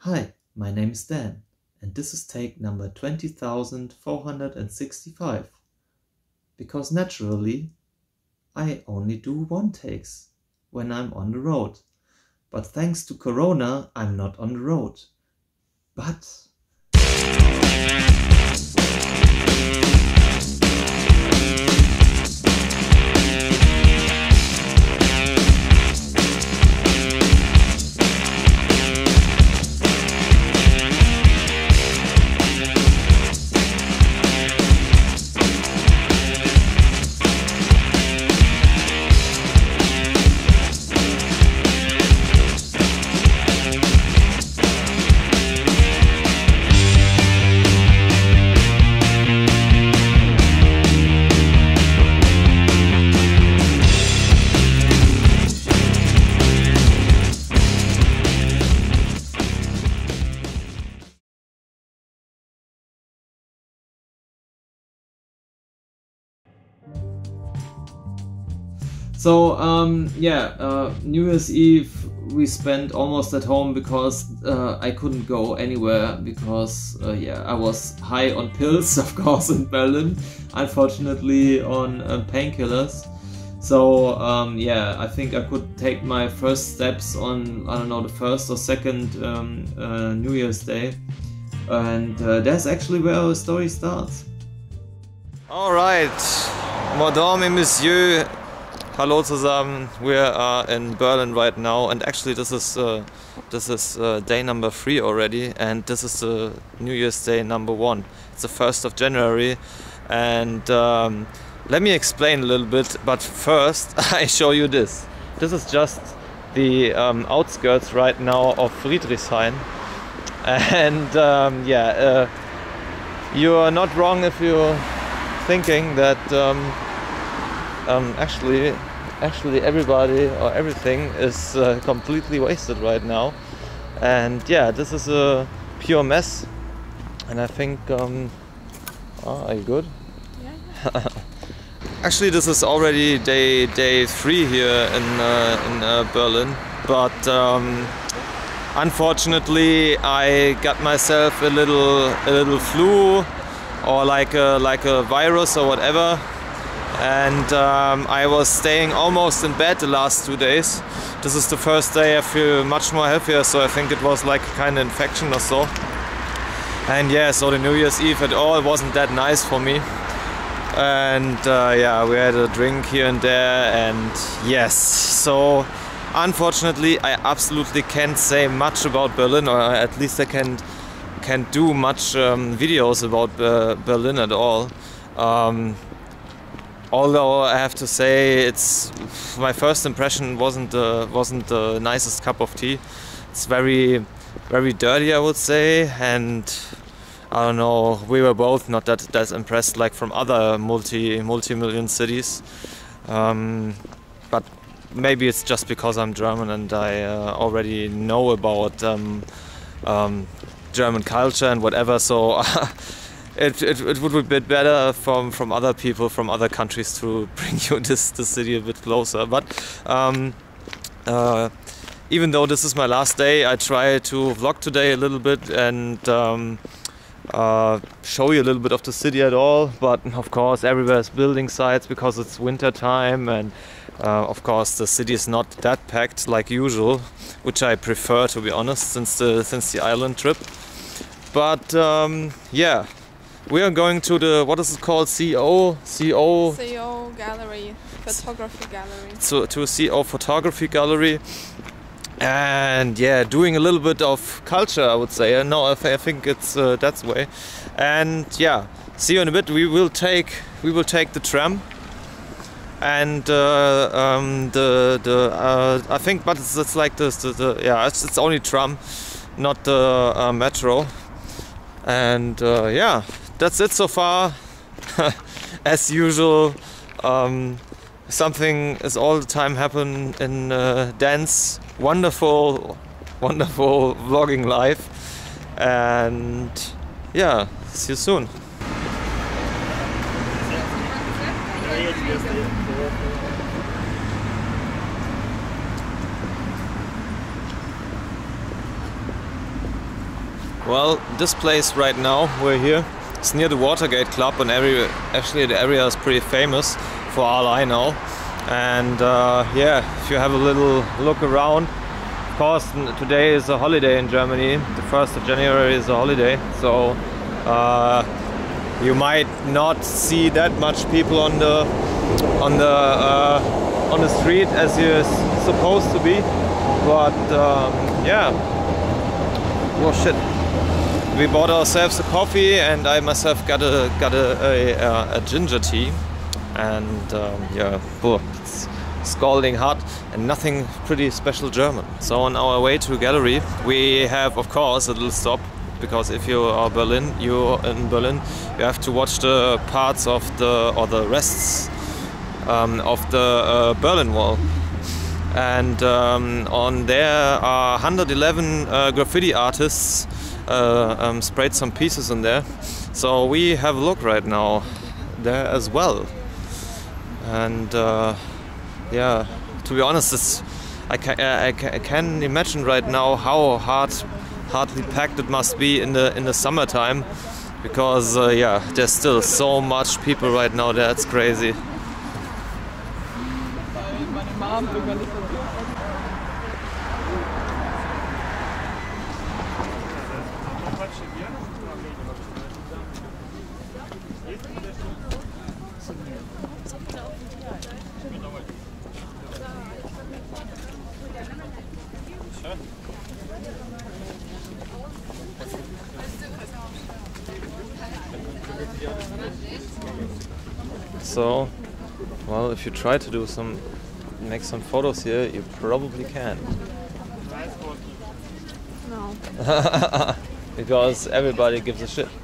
Hi, my name is Dan, and this is take number 20,465. Because naturally, I only do one takes when I'm on the road. But thanks to Corona, I'm not on the road. But... So, New Year's Eve we spent almost at home because I couldn't go anywhere because, I was high on pills, of course, in Berlin, unfortunately on painkillers. So, I think I could take my first steps on, I don't know, the first or second New Year's Day. And that's actually where our story starts. Alright, Madame et Monsieur. Hallo zusammen, we are in Berlin right now, and actually this is day number 3 already, and this is the New Year's Day number 1. It's the 1st of January, and let me explain a little bit, but first I show you this. This is just the outskirts right now of Friedrichshain, and you are not wrong if you're thinking that actually everybody or everything is completely wasted right now, and this is a pure mess. And I think are you good? Yeah. Actually, this is already day 3 here in Berlin, but unfortunately I got myself a little flu or like a virus or whatever. And I was staying almost in bed the last 2 days. This is the first day I feel much more healthier, so I think it was like a kind of infection or so. And so the New Year's Eve at all wasn't that nice for me. And we had a drink here and there, and yes. So unfortunately I absolutely can't say much about Berlin, or at least I can't do much videos about Berlin at all. Although I have to say, my first impression wasn't the nicest cup of tea. It's very, very dirty, I would say, and I don't know. We were both not that impressed, like from other multi-million cities. But maybe it's just because I'm German and I already know about German culture and whatever. So. It would be a bit better from other people from other countries to bring you the city a bit closer. But even though this is my last day, I try to vlog today a little bit and show you a little bit of the city at all. But of course, everywhere is building sites because it's winter time, and of course the city is not that packed like usual, which I prefer, to be honest, since the island trip. But we are going to the, what is it called, CO gallery, photography gallery. To a CO photography gallery, and doing a little bit of culture, I would say. No, I think it's that's the way. And see you in a bit. We will take the tram, and I think, but it's like this. It's only tram, not the metro. And that's it so far. As usual, something is all the time happen in Dan's wonderful vlogging life. And see you soon. Well, this place right now, we're here, it's near the Watergate Club, and actually the area is pretty famous for all I know. And yeah, if you have a little look around, of course today is a holiday in Germany, the 1st of January is a holiday, so you might not see that much people on the street as you're supposed to be, but yeah. Oh shit! We bought ourselves a coffee, and I myself got a ginger tea, and yeah, it's scalding hot and nothing pretty special German. So on our way to gallery, we have of course a little stop, because if you are in Berlin, you have to watch the parts of the rests of the Berlin Wall. And on there are 111 graffiti artists sprayed some pieces in there. So we have a look right now there as well. And yeah, to be honest, I can imagine right now how hardly packed it must be in the summertime, because yeah, there's still so much people right now. That's crazy. So, well, if you try to make some photos here, you probably can. No. Because everybody gives a shit.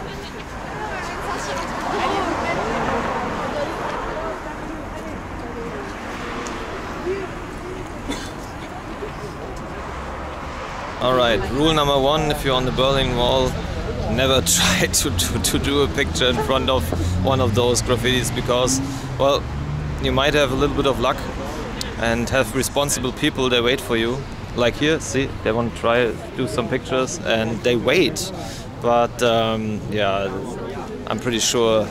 Alright, rule number 1, if you're on the Berlin Wall, never try to do a picture in front of one of those graffitis, because, well, you might have a little bit of luck and have responsible people, they wait for you. Like here, see, they want to try to do some pictures and they wait. But yeah, I'm pretty sure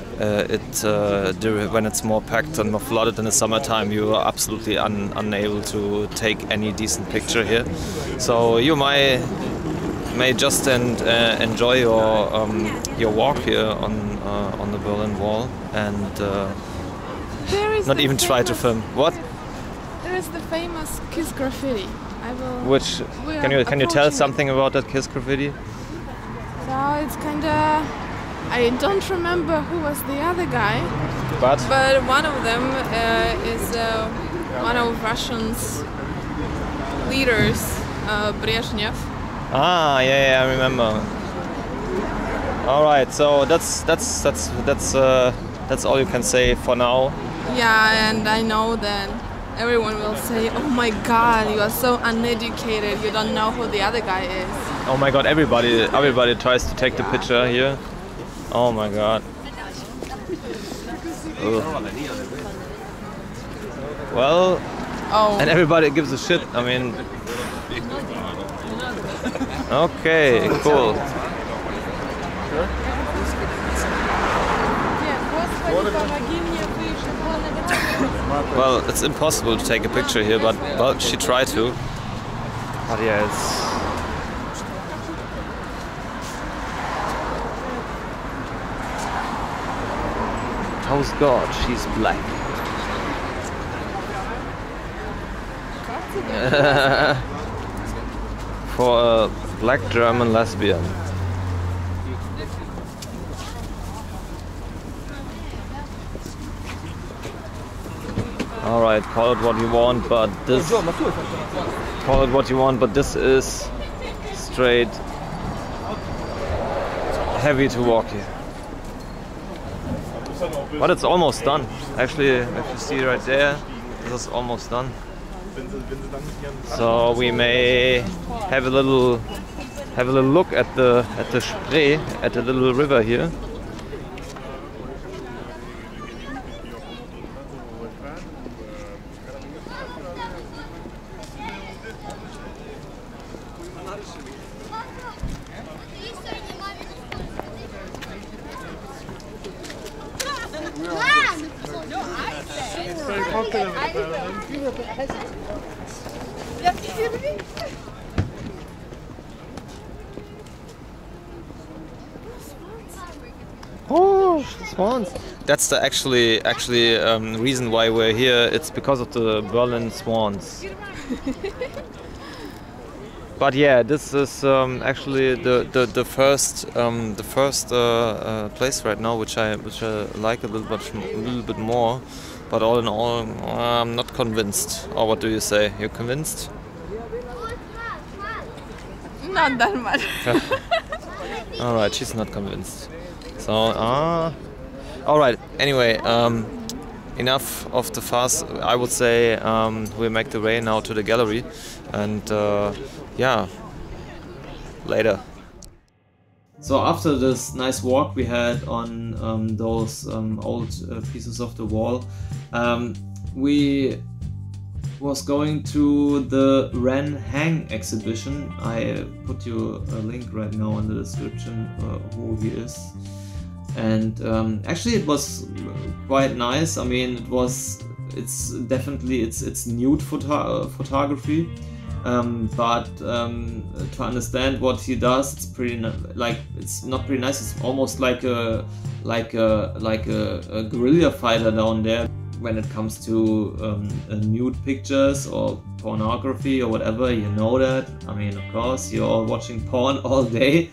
when it's more packed and more flooded in the summertime, you are absolutely unable to take any decent picture here. So you may just enjoy your walk here on the Berlin Wall and not even try to film. What? There is the famous Kiss Graffiti. Which can you tell something about that Kiss Graffiti? So it's kinda, I don't remember who was the other guy, but one of them is one of Russian's leaders, Brezhnev. Ah, yeah, I remember. All right, so that's all you can say for now. Yeah, and I know that everyone will say, "Oh my God, you are so uneducated. You don't know who the other guy is." Oh my God, everybody tries to take the picture here. Oh my God. Ugh. Well, and everybody gives a shit. I mean. Okay, cool. Well, it's impossible to take a picture here, but well, she tried to. But yeah, it's... How's God? She's black. For a black German lesbian. Alright, call it what you want, but this... Call it what you want, but this is straight heavy to walk here. But it's almost done. Actually, if you see right there, this is almost done. So we may have a little look at the Spree, at the little river here. Oh, swans! That's the actually reason why we're here. It's because of the Berlin swans. But yeah, this is actually the first place right now, which I like a little bit more. But all in all, I'm not convinced. Or what do you say? You're convinced? Not that much. All right, she's not convinced. So, all right. Anyway, enough of the fuss. I would say we make the way now to the gallery, and yeah, later. So after this nice walk we had on those old pieces of the wall, we was going to the Ren Hang exhibition. I put you a link right now in the description who he is. And actually it was quite nice. I mean, it's definitely nude photography, but to understand what he does, it's pretty it's not pretty nice. It's almost like a guerrilla fighter down there when it comes to nude pictures or pornography or whatever. You know that. I mean, of course, you're all watching porn all day.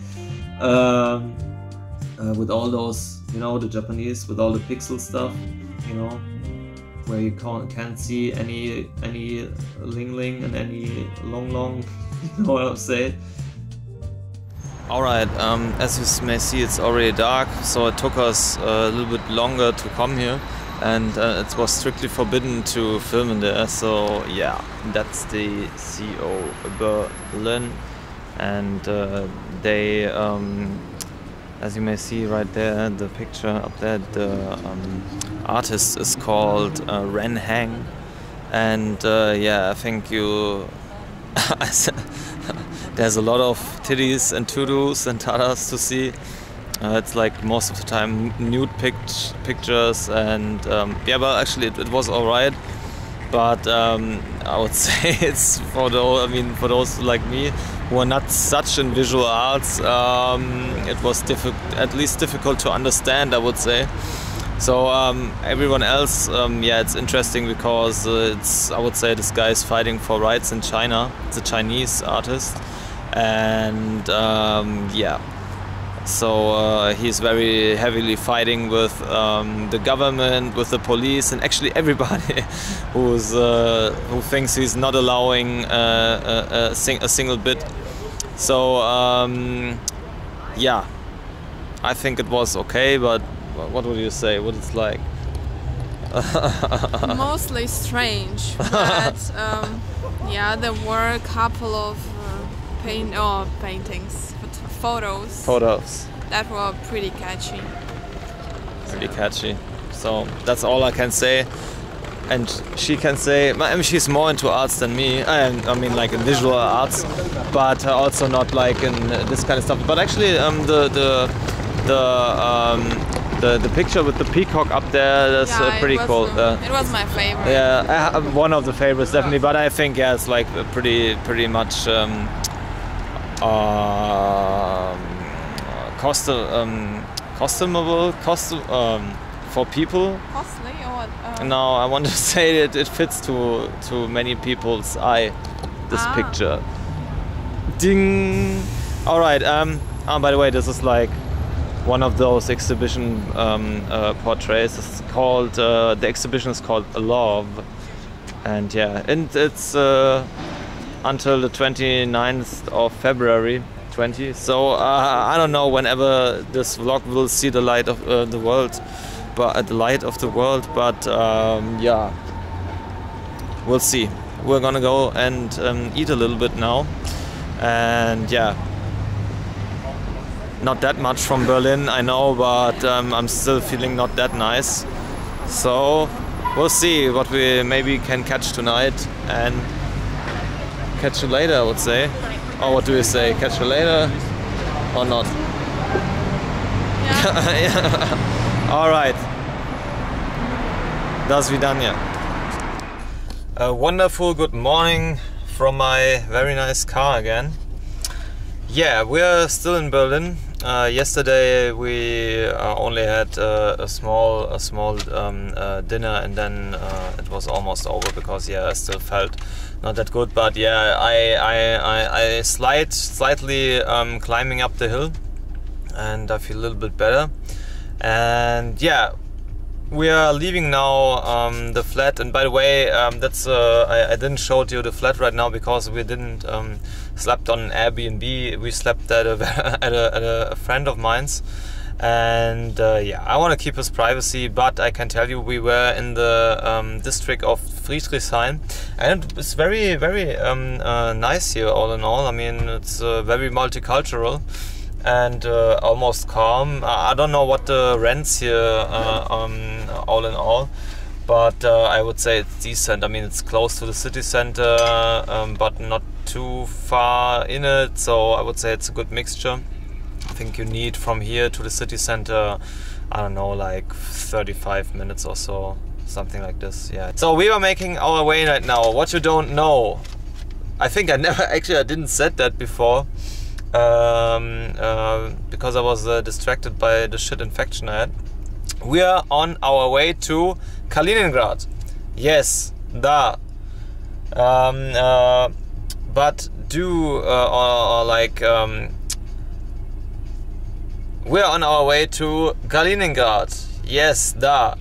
With all those, you know, the Japanese, with all the pixel stuff, you know, where you can't see any ling and any long, you know what I'm saying? Alright, as you may see, it's already dark, so it took us a little bit longer to come here, and it was strictly forbidden to film in there. So yeah, that's the CO Berlin, and they as you may see right there, the picture up there, the artist is called Ren Hang, and yeah, I think you there's a lot of titties and tutus and tatas to see. It's like most of the time nude pictures, and yeah, well, actually it was alright, but I would say it's for those like me who are not such in visual arts, it was at least difficult to understand, I would say. So everyone else, yeah, it's interesting because I would say this guy is fighting for rights in China. It's a Chinese artist, and yeah, so he's very heavily fighting with the government, with the police, and actually everybody who thinks he's not allowing a single bit. So yeah, I think it was okay, but what would you say? What it's like? Mostly strange, but yeah, there were a couple of paintings, photos that were pretty catchy. So that's all I can say. And she can say, I mean, she's more into arts than me. I mean, like in visual arts, but also not like in this kind of stuff. But actually, the picture with the peacock up there, that's pretty cool. It was my favorite. Yeah, one of the favorites definitely. But I think yeah, it's like pretty much customable for people. Costly or what? No, I want to say that it fits to many people's eye. This picture. Ding. All right. By the way, this is like one of those exhibition portraits. It's called the exhibition is called Love, and yeah, and it's until the 29th of February 20. So I don't know whenever this vlog will see the light of the world, but yeah, we'll see. We're gonna go and eat a little bit now, and yeah. Not that much from Berlin, I know, but I'm still feeling not that nice. So we'll see what we maybe can catch tonight and catch you later, I would say. Or what do you say? Catch you later or not? Yeah. Yeah. All right. Das Vidania. A wonderful good morning from my very nice car again. Yeah, we're still in Berlin. Yesterday we only had a small dinner, and then it was almost over because I still felt not that good. But yeah, I slightly climbing up the hill, and I feel a little bit better. And yeah, we are leaving now the flat. And by the way, that's I didn't show you the flat right now because we didn't slept on an Airbnb. We slept at a friend of mine's, and yeah, I want to keep his privacy, but I can tell you we were in the district of Friedrichshain, and it's very nice here all in all. I mean, it's very multicultural and almost calm. I don't know what the rents here all in all, but I would say it's decent. I mean, it's close to the city center, but not too far in it, so I would say it's a good mixture. I think you need from here to the city center, I don't know, like 35 minutes or so, something like this. Yeah. So we are making our way right now. What you don't know, I think I didn't said that before, because I was distracted by the shit infection I had. We are on our way to Kaliningrad. Yes, da. But we're on our way to Kaliningrad. Yes, da.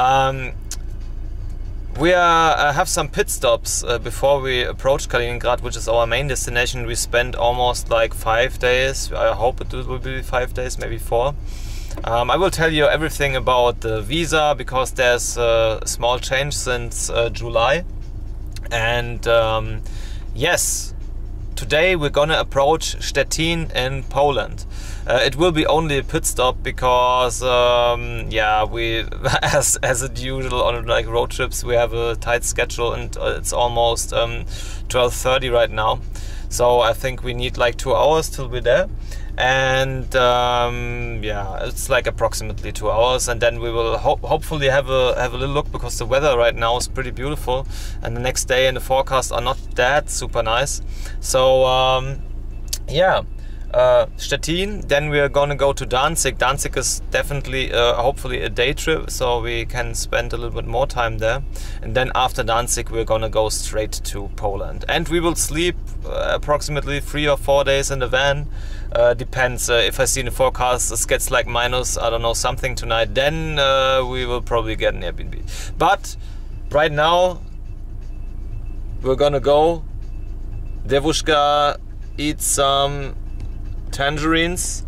We have some pit stops before we approach Kaliningrad, which is our main destination. We spent almost like 5 days. I hope it will be 5 days, maybe 4. I will tell you everything about the visa because there's a small change since July. And yes, today we're gonna approach Szczecin in Poland. It will be only a pit stop because yeah, we as it usual on like road trips we have a tight schedule, and it's almost 12:30 right now, so I think we need like 2 hours till we're there. And yeah, it's like approximately 2 hours, and then we will hopefully have a little look because the weather right now is pretty beautiful, and the next day and the forecast are not that super nice. So yeah, Szczecin, then we are gonna go to Danzig. Danzig is definitely hopefully a day trip, so we can spend a little bit more time there, and then after Danzig we're gonna go straight to Poland, and we will sleep approximately 3 or 4 days in the van. Depends, if I see in the forecast it gets like minus, I don't know, something tonight, then we will probably get an Airbnb. But right now we're gonna go. Devushka eat some tangerines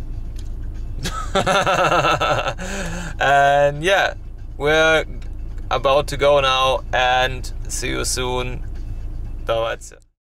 and yeah, we're about to go now, and see you soon. Давайте.